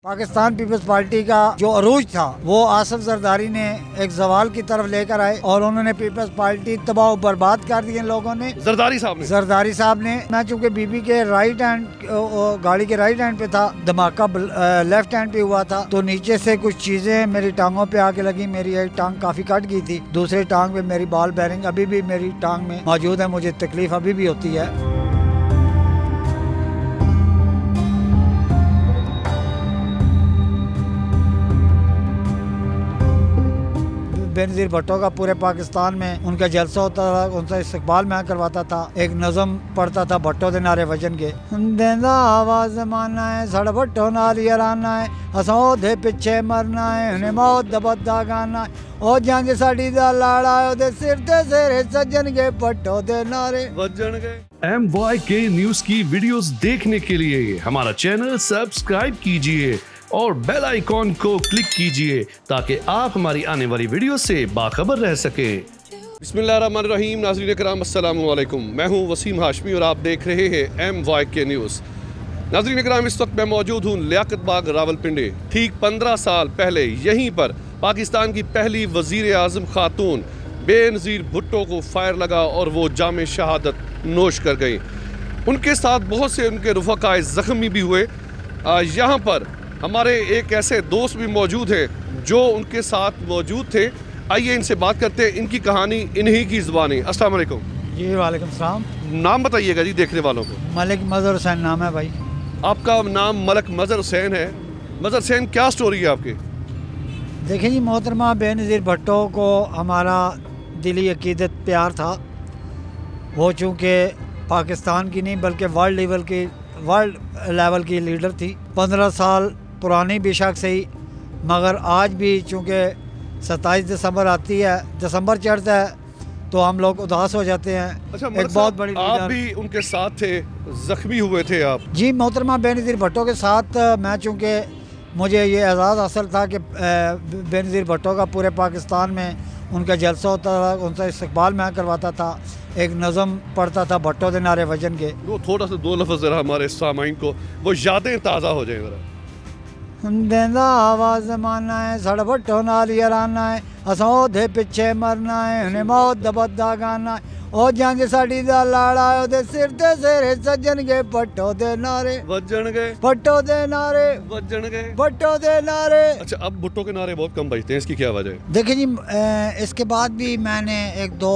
Pakistan Peoples party का जो अरूज था वो आसिफ जरदारी ने एक जवाल की तरफ लेकर आए और उन्होंने पीपल्स पार्टी तबाह बर्बाद कर दी इन लोगों ने। जरदारी साहब ने मैं चूँकि बीबी के राइट हैंड गाड़ी के राइट हैंड पे था, धमाका लेफ्ट हैंड पे हुआ था, तो नीचे से कुछ चीजें मेरी टांगों पे आके लगी। मेरी एक टांग काफी कट गई थी, दूसरी टांग पे मेरी बॉल बेरिंग अभी भी मेरी टांग में मौजूद है, मुझे तकलीफ अभी भी होती है। बेनज़ीर भुट्टो का पूरे पाकिस्तान में उनका जलसा होता था, उनका इस्तकबाल मैं करवाता था। एक नज़म पढ़ता था भुट्टो दे नारे वजन के, देंदा आवाज़ ज़माना है साढ़ा भुट्टो नाल याराना है, असां ओदे पिछे मरना है, उन्हें मौत दा बद्दा गाना है, ओ जंग साडी दा लाड़ा ओदे सिर ते सिर सज्जन के भुट्टो दे नारे वजन के। MYK न्यूज़ की वीडियोस देखने के लिए हमारा चैनल सब्सक्राइब कीजिए और बेल आइकॉन को क्लिक कीजिए ताकि आप हमारी आने वाली वीडियो से बाखबर रह सकें। बिस्मिल्लाहिर्रहमानिर्रहीम। नाज़रीन कराम अस्सलाम वालेकुम, मैं हूं वसीम हाशमी और आप देख रहे हैं MYK न्यूज़। नाज़रीन कराम, इस वक्त मैं मौजूद हूं लियाकत बाग रावलपिंडी। ठीक 15 साल पहले यहीं पर पाकिस्तान की पहली वज़ीर आज़म खातून बेनज़ीर भुट्टो को फायर लगा और वो जाम शहादत नोश कर गई। उनके साथ बहुत से उनके रुफ़क़ाए ज़ख्मी भी हुए। यहाँ पर हमारे एक ऐसे दोस्त भी मौजूद हैं जो उनके साथ मौजूद थे। आइए इनसे बात करते हैं, इनकी कहानी इन्हीं की ज़ुबानी। अस्सलाम वालेकुम। जी वालेकुम सलाम। नाम बताइएगा जी देखने वालों को। मलिक मज़हर हुसैन नाम है भाई। आपका नाम मलिक मज़हर हुसैन है। मज़हर हुसैन, क्या स्टोरी है आपकी? देखिए जी, मोहतरमा बेनज़ीर भुट्टो को हमारा दिली अकीदत प्यार था। वो चूँकि पाकिस्तान की नहीं बल्कि वर्ल्ड लेवल की लीडर थी। 15 साल पुरानी बेशक सही, मगर आज भी चूँकि 27 दिसंबर आती है, दिसंबर चढ़ता है तो हम लोग उदास हो जाते हैं। अच्छा, एक बहुत बड़ी आप भी उनके साथ थे, जख्मी हुए थे आप? जी, मोहतरमा बेनज़ीर भुट्टो के साथ मैं, चूँकि मुझे ये एजाज़ हासिल था कि बेनज़ीर भुट्टो का पूरे पाकिस्तान में उनका जलसा होता था, उनका इस्तकबाल मैं करवाता था। एक नज़म पढ़ता था भुट्टो दे नारे वजन के। वो थोड़ा सा 2 लफ्ज़ ज़रा हमारे सामाइन को वो यादें ताज़ा हो जाए ज़रा। देंदा आवाज़ ज़माना है साढ़ा भुट्टो नाल याराना है, असां ओदे पिछे मरना है, उन्हें मौत दा बद्दा गाना है, ओ जंग साडी दा लाड़ा ओदे सिर ते सिर सज्जन के भुट्टो दे नारे वजन गए, भुट्टो दे नारे वजन गए, भुट्टो दे नारे। अच्छा, अब भुट्टो के नारे बहुत कम बजते हैं, इसकी क्या वजह है? देखिए जी, इसके बाद भी मैंने 1-2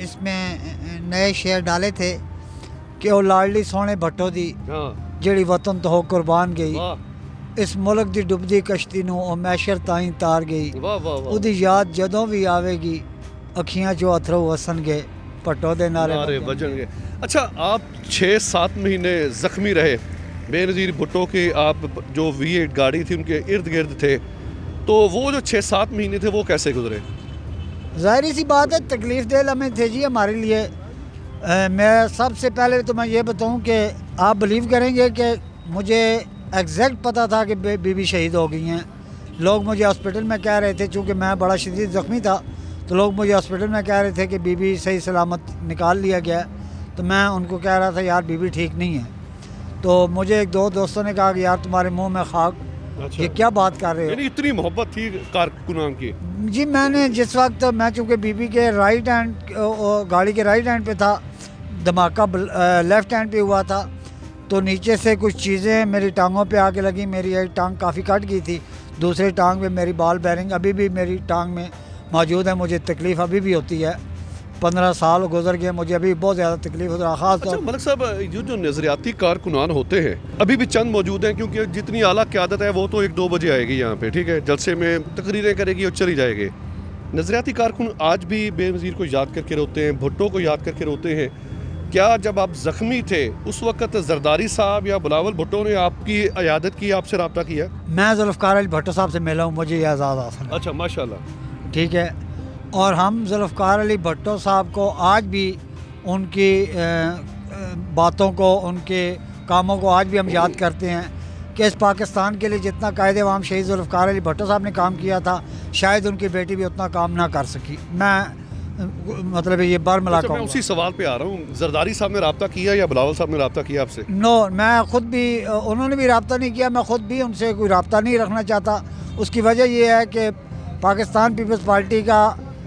इसमें नए शेर डाले थे कि वो लाडली सोने भुट्टो दी जेड़ी वतन तो हो कुर्बान गई, इस मुल्क दी डुबदी कश्ती नूं ओ मैशर ताईं तार गई, उदी याद जदों भी आवेगी अखियां चो अथरू वसन गए, भुट्टो दे नारे वजन गए। अच्छा, आप 6-7 महीने जख्मी रहे बेनज़ीर भुट्टो के, आप जो V8 गाड़ी थी उनके इर्द गिर्द थे, तो वो जो 6-7 महीने थे वो कैसे गुजरे? ज़ाहिर सी बात है तकलीफ़ दे लम्हे थे जी हमारे लिए। मैं सबसे पहले तो मैं ये बताऊं कि आप बिलीव करेंगे कि मुझे एग्जैक्ट पता था कि बीबी शहीद हो गई हैं। लोग मुझे हॉस्पिटल में कह रहे थे, चूँकि मैं बड़ा शदीद ज़ख्मी था, तो लोग मुझे हॉस्पिटल में कह रहे थे कि बीबी सही सलामत निकाल लिया गया। तो मैं उनको कह रहा था यार बीबी ठीक नहीं है। तो मुझे 1-2 दोस्तों ने कहा कि यार तुम्हारे मुँह में खाक, ये क्या बात कर रहे हो? इतनी मोहब्बत थी कारकुनान की? जी, मैंने जिस वक्त मैं चूँकि बीबी के राइट हैंड गाड़ी के राइट हैंड पे था, धमाका लेफ्ट हैंड पे हुआ था, तो नीचे से कुछ चीज़ें मेरी टांगों पे आके लगी। मेरी एक टांग काफ़ी कट गई थी, दूसरी टांग पे मेरी बॉल बेरिंग अभी भी मेरी टांग में मौजूद है, मुझे तकलीफ़ अभी भी होती है। 15 साल गुजर गए, मुझे अभी बहुत ज़्यादा तकलीफ हो रहा है। ख़ास अच्छा मलिक साहब, जो नज़रियाती कारकुनान होते हैं अभी भी चंद मौजूद हैं, क्योंकि जितनी आला क़यादत है वो तो 1-2 बजे आएगी यहाँ पे, ठीक है, जलसे में तकरीरें करेगी और चली जाएगी। नज़रियाती कारकुन आज भी बेनज़ीर को याद करके रोते हैं, भुट्टो को याद करके रोते हैं। क्या जब आप ज़ख्मी थे उस वक्त जरदारी साहब या बिलावल भुट्टो ने आपकी अयादत की, आपसे रब्ता किया? मैं ज़ुल्फ़कार अली भुट्टो साहब से मिला हूँ, मुझे ये एजाज़ हासिल है। अच्छा, माशाल्लाह, ठीक है। और हम ज़ुल्फ़कार अली भुट्टो साहब को आज भी उनकी बातों को, उनके कामों को आज भी हम याद करते हैं कि इस पाकिस्तान के लिए जितना कायदे वाम शहीद ज़ुल्फ़कार अली भुट्टो साहब ने काम किया था, शायद उनकी बेटी भी उतना काम ना कर सकी। मैं मतलब ये बरमला अच्छा, मैं उसी सवाल पे आ रहा हूँ, जरदारी साहब ने रब्ता किया या बिलावल साहब ने रब्ता किया आपसे? नो, मैं ख़ुद भी, उन्होंने भी रब्ता नहीं किया, मैं ख़ुद भी उनसे कोई रब्ता नहीं रखना चाहता। उसकी वजह ये है कि पाकिस्तान पीपल्स पार्टी का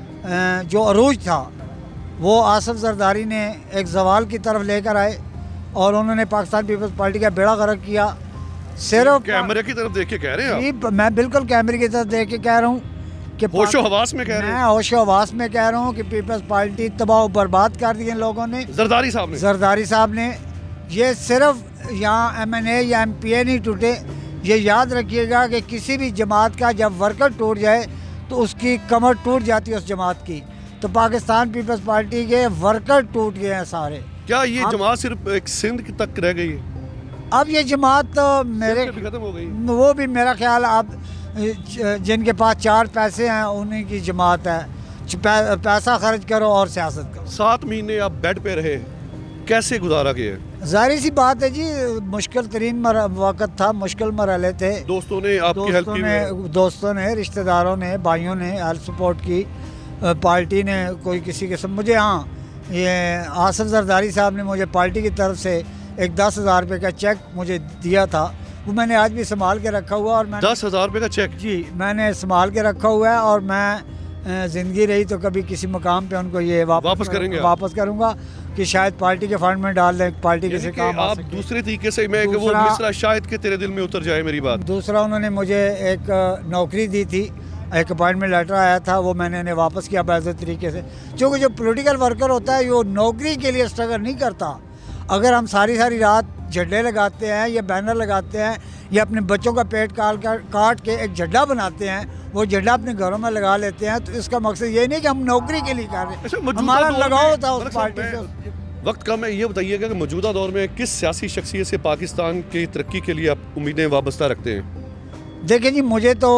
जो अरूज था वो आसिफ जरदारी ने एक जवाल की तरफ लेकर आए और उन्होंने पाकिस्तान पीपल्स पार्टी का बेड़ा गर्क किया। सिर्फ कैमरे की तरफ देख के कह रहे हैं आप? मैं बिल्कुल कैमरे की तरफ देख के कह रहा हूँ कि होशो हवास में कह रहे हैं? मैं होशो हवास में कह रहा हूँ कि पीपल्स पार्टी तबाह बर्बाद कर दी इन लोगों ने, जरदारी साहब ने। ये सिर्फ यहाँ MNA या MPA नहीं टूटे, ये याद रखिएगा कि किसी भी जमात का जब वर्कर टूट जाए तो उसकी कमर टूट जाती है उस जमात की। तो पाकिस्तान पीपल्स पार्टी के वर्कर टूट गए हैं सारे। क्या ये जमात सिर्फ एक सिंध तक रह गई है? अब ये जमात तो मेरे खत्म हो गई, वो भी मेरा ख्याल अब जिनके पास 4 पैसे हैं उन्हीं की जमात है। पैसा खर्च करो और सियासत करो। 7 महीने आप बेड पे रहे, कैसे गुजारा किया? जाहिर सी बात है जी, मुश्किल तरीन वक़्त था, मुश्किल मरहले थे। दोस्तों ने आपकी हेल्प की? दोस्तों ने, रिश्तेदारों ने, भाइयों ने हेल्प सपोर्ट की, पार्टी ने कोई किसी किस्म। मुझे हाँ, ये आसिफ जरदारी साहब ने मुझे पार्टी की तरफ से एक 10,000 रुपये का चेक मुझे दिया था, वो मैंने आज भी संभाल के रखा हुआ। और मैंने 10,000 रुपये का चेक? जी, मैंने संभाल के रखा हुआ है और मैं ज़िंदगी रही तो कभी किसी मकाम पे उनको ये वापस करूँगा कि शायद पार्टी के फंड में डाल दें, पार्टी किसी काम आ सके। दूसरे तरीके से मैं वो मिसरा शायद कि तेरे दिल में उतर जाए मेरी बात। दूसरा, उन्होंने मुझे एक नौकरी दी थी, एक अपॉइंटमेंट लेटर आया था, वो मैंने इन्हें वापस किया बाज़ तरीके से। क्योंकि जो पॉलिटिकल वर्कर होता है वो नौकरी के लिए स्ट्रगल नहीं करता। अगर हम सारी रात झंडे लगाते हैं या बैनर लगाते हैं या अपने बच्चों का पेट काट के एक झंडा बनाते हैं, वो झंडा अपने घरों में लगा लेते हैं, तो इसका मकसद ये नहीं कि हम नौकरी के लिए कर रहे हैं, हमारा लगाव था उस पार्टी से। वक्त कम है, ये बताइएगा कि मौजूदा दौर में किस सियासी शख्सियत से पाकिस्तान की तरक्की के लिए आप उम्मीदें वाबस्ता रखते हैं? देखिए जी, मुझे तो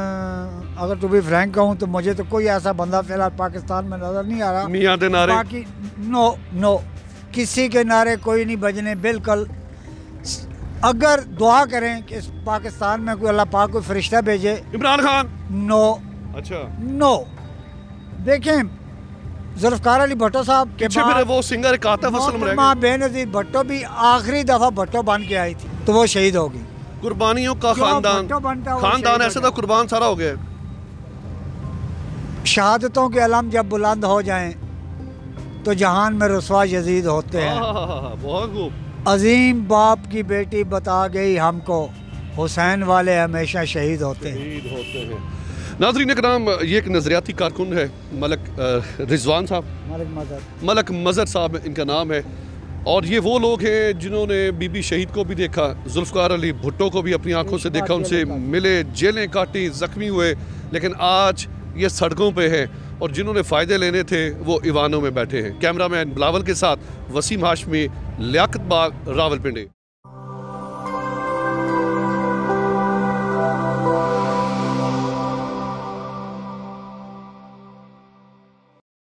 अगर टू बी फ्रैंक कहूँ तो मुझे तो कोई ऐसा बंदा फिलहाल पाकिस्तान में नज़र नहीं आ रहा। मियां दे नारे? बाकी नो, किसी के नारे कोई नहीं बजने। बिल्कुल, अगर दुआ करें कि इस पाकिस्तान में कोई अल्लाह पाक कोई फरिश्ता भेजे। इमरान खान? नो। अच्छा, नो। देखें, जुल्फ़िकार अली भुट्टो साहब के बाद वो सिंगर कातिफ असलम रह गए। बेनज़ीर भुट्टो भी आखिरी दफ़ा भुट्टो बन के आई थी तो वो शहीद हो गई। कुर्बानियों का खानदान ऐसा था, कुर्बान सारा हो गया। शहादतों के अलम जब बुलंद हो जाएं तो जहान में रुसवा यजीद होते हैं। बहुत खूब। अजीम बाप की बेटी बता गई हमको, हुसैन वाले हमेशा शहीद होते हैं। नाज़रीन इकराम, ये एक नज़रियाती कारकुन है मलक रिजवान साहब, मलक मज़हर साहब इनका नाम है। और ये वो लोग हैं जिन्होंने बीबी शहीद को भी देखा, जुल्फ़िकार अली भुट्टो को भी अपनी आंखों से देखा, उनसे मिले, जेलें काटी, ज़ख्मी हुए, लेकिन आज ये सड़कों पे है और जिन्होंने फ़ायदे लेने थे वो ईवानों में बैठे हैं। कैमरामैन बिलावल के साथ वसीम हाशमी, लियाकत बाग, रावलपिंडी।